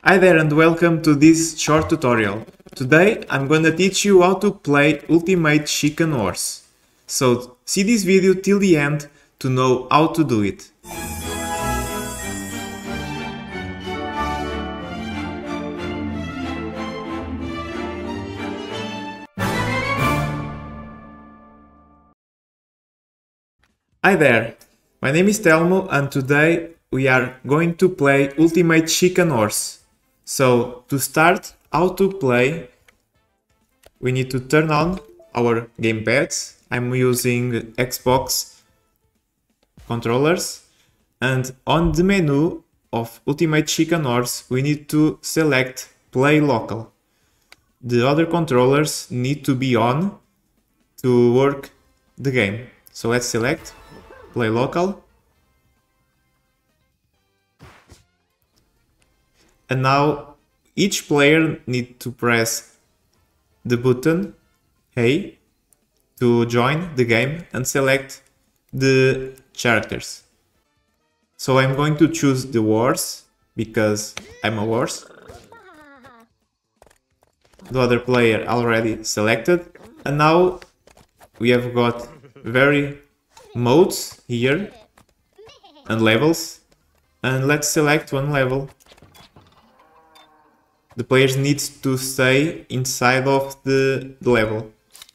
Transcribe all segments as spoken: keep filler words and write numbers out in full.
Hi there and welcome to this short tutorial. Today I'm gonna teach you how to play Ultimate Chicken Wars. So see this video till the end to know how to do it. Hi there, my name is Telmo and today we are going to play Ultimate Chicken Wars. So to start how to play, we need to turn on our gamepads. I'm using Xbox controllers, and on the menu of Ultimate Chicken Wars we need to select Play Local. The other controllers need to be on to work the game. So let's select Play Local. And now each player needs to press the button A to join the game and select the characters. So I'm going to choose the Wars because I'm a Wars. The other player already selected. And now we have got very modes here and levels. And let's select one level. The players need to stay inside of the, the level.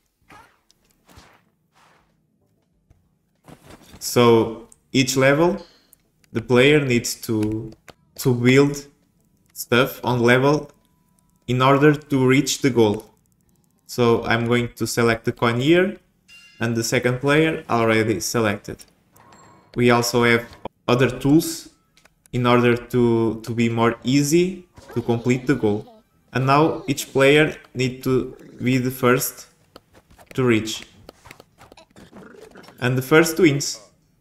So each level, the player needs to, to build stuff on level in order to reach the goal. So I'm going to select the coin here, and the second player already selected. We also have other tools in order to, to be more easy to complete the goal. And now each player needs to be the first to reach. And the first wins.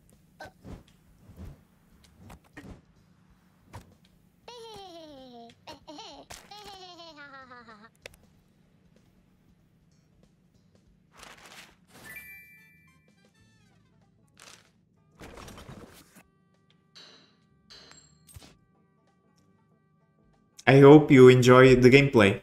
I hope you enjoy the gameplay.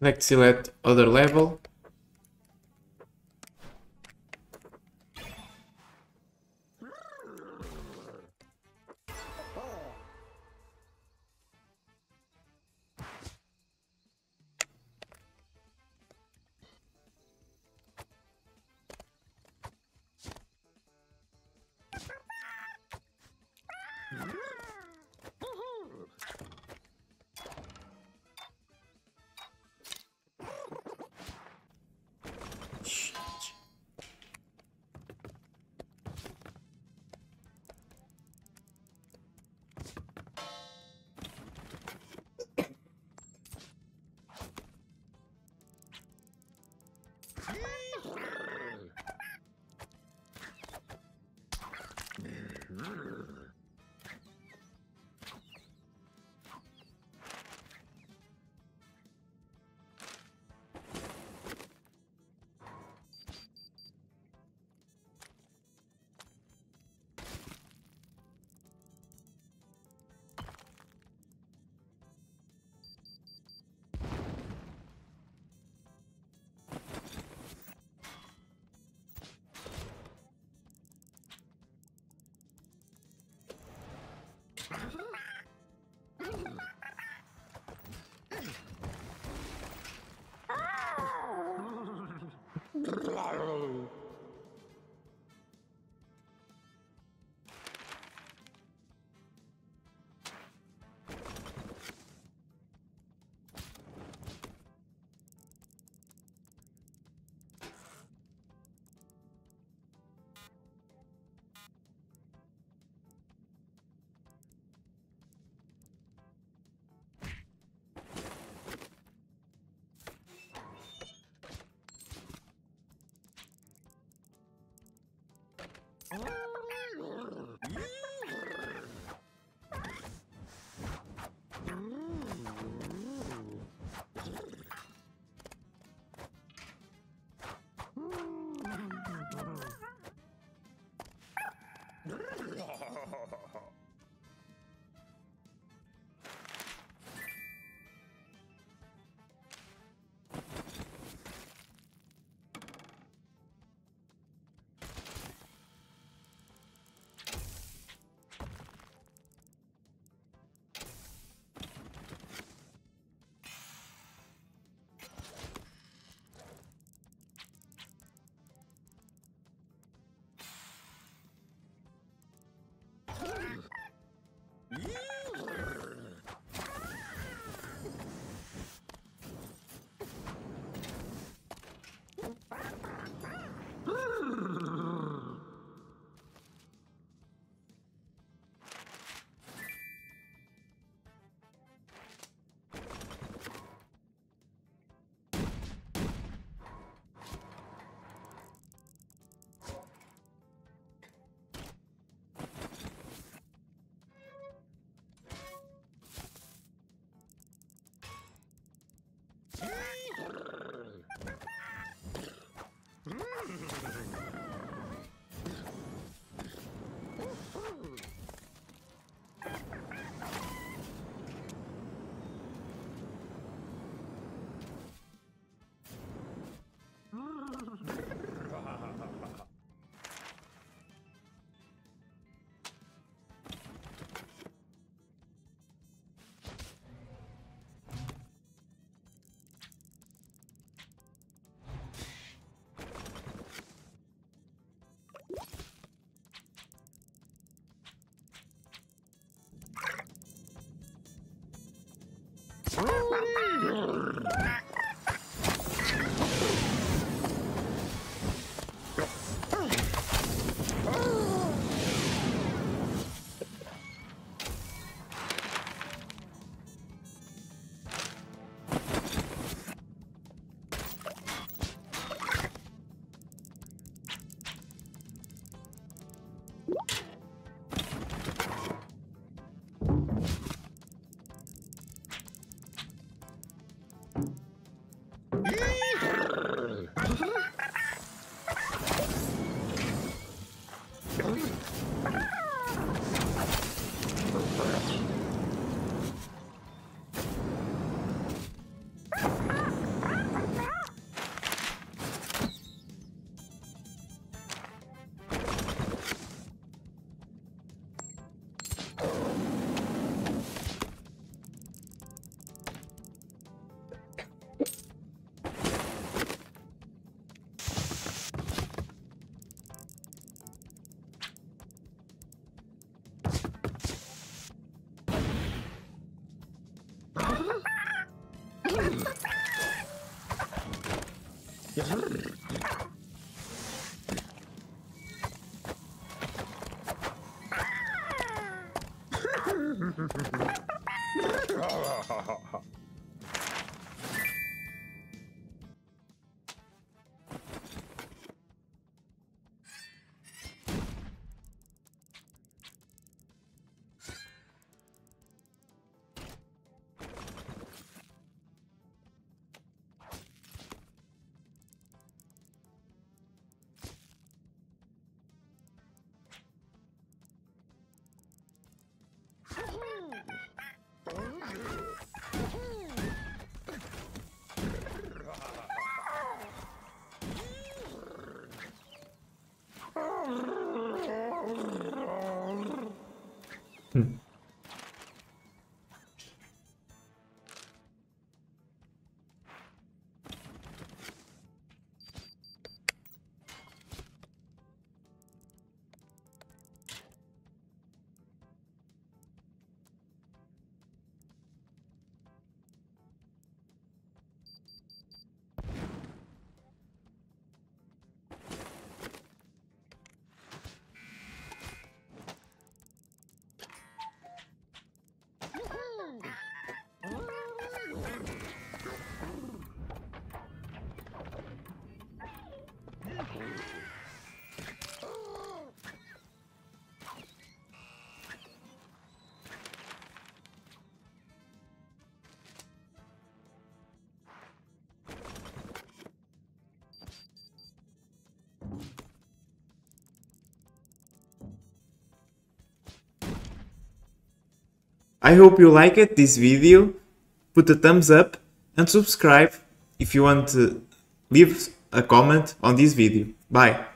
Let's select other level. Hmm. I hope you liked this video, put a thumbs up and subscribe if you want to leave a comment on this video. Bye!